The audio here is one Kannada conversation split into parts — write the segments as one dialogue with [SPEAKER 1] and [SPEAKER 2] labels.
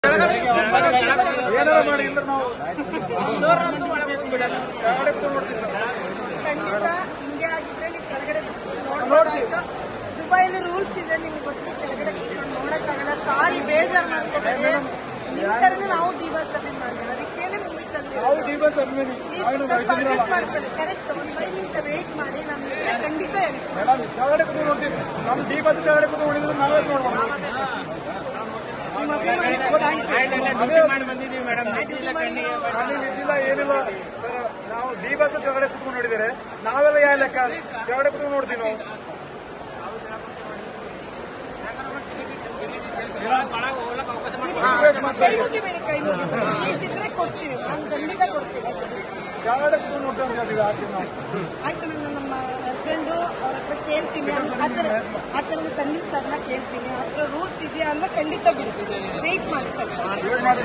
[SPEAKER 1] ಏನಾರ ಮಾಡಿ ಅಂದ್ರೆ ನಾವು
[SPEAKER 2] ಖಂಡಿತ ಹಿಂಗೆ ಆಗಿದ್ರೆ ನೀವು ಕೆಳಗಡೆ ನೋಡ್ಬೇಕು. ದುಬೈಲಿ ರೂಲ್ಸ್ ಇದೆ, ನಿಮ್ಗೆ ಗೊತ್ತು. ಕೆಳಗಡೆ ನೋಡಕ್ಕಾಗಲ್ಲ. ಸಾರಿ, ಬೇಜಾರು ಮಾಡ್ಕೋಬೇಡಿ. ನಿಮ್ ತರನೇ ನಾವು ಡಿವೋರ್ಸ್ ಸಬ್ಮಿಟ್ ಮಾಡಿದ್ವಿ, ಅದಕ್ಕೇನೆ ಮೂವಿ ಮಾಡ್ಕೊಳ್ಳಿ. ಕರೆಕ್ಟ್. ಒಂದು 5 ನಿಮಿಷ ವೇಟ್ ಮಾಡಿ. ನಾನು ಖಂಡಿತ ಹೇಳ್ತೀನಿ.
[SPEAKER 1] ಕೆಳಗಡೆ ಕೂತು ನೋಡ್ತೀವಿ. ನಮ್ಮ ಡಿವೋರ್ಸ್ ಕೆಳಗಡೆ ಕೂತು ನೋಡಿದ್ರೆ ನಾವೇ ನೋಡ್ಬೋದು. ಏನಿಲ್ಲ ಸರ್, ನಾವು ಡಿವೋರ್ಸ್ ಕೆಳಗಡೆ ಕೂತ್ಕೊಂಡು ನೋಡಿದರೆ ನಾವೆಲ್ಲ ಯಾವ ಲೆಕ್ಕ ಕೆಳಗಡೆ ಕೂತ್ಕೊಂಡು ನೋಡ್ತೀವಿ ನಾವು.
[SPEAKER 2] ಕೈ ಮುಗಿಬೇಡಿ, ಕೈ ಮುಗಿದ್ರೆ ಕೊಡ್ತೀವಿ. ನಾನು ಖಂಡಿತ ಕೊಡ್ತೀನಿ.
[SPEAKER 1] ಕೆಳಗಡೆ ಕೂತ್ಕೊಂಡು ನೋಡ್ತೀವಿ ಅಂತ ಹೇಳ್ತೀವಿ.
[SPEAKER 2] ಆಯ್ತು, ನಾನು ನಮ್ಮ ಹಸ್ಬೆಂಡು ಅವ್ರ ಹತ್ರ ಕೇಳ್ತೀನಿ. ಆ ಥರದ ಸಂಗೀತ ಸರ್ನ ಕೇಳ್ತೀನಿ. ಆ ಥರ ರೂಲ್ಸ್ ಇದೆಯಾ ಅಂತ ಖಂಡಿತ ಬಿಡ್ತೀನಿ. ವೇಟ್ ಮಾಡಿ ಸರ್, ವೇಟ್ ಮಾಡಿ.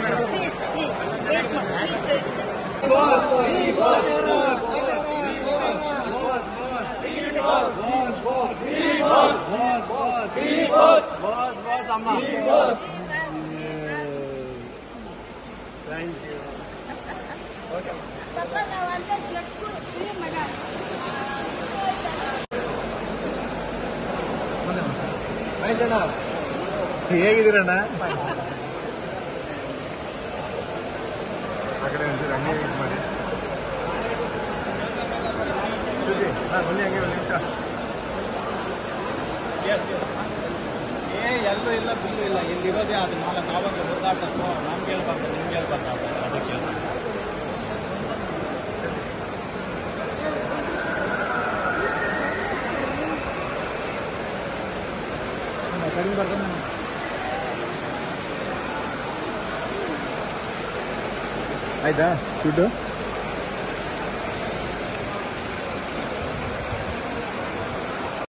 [SPEAKER 3] ಹೇಗಿದ್ದೀರಣ್ಣ? ಆ ಕಡೆ ಹಂಗೆ ಇದು ಮಾಡಿ ಬನ್ನಿ, ಹಂಗೆ ಬನ್ನಿ.
[SPEAKER 1] ಎಲ್ಲರೂ ಇಲ್ಲ, ಬಿಲ್ಲು ಇಲ್ಲ. ಇಲ್ಲಿರೋದೇ ಅದು ನಾವಂತ ಓದಾಟಕ್ಕೋ ನಮ್ಗೆ ಹೇಳ್ಬಾರ್ದು, ನಿಮ್ಗೆ ಹೇಳ್ಬಾರ್ದು. ಅದಕ್ಕೆ ಕಡಿಮೆ ಬರ್ತಾನೆ.
[SPEAKER 3] ಆಯ್ತಾ ದುಡ್ಡು?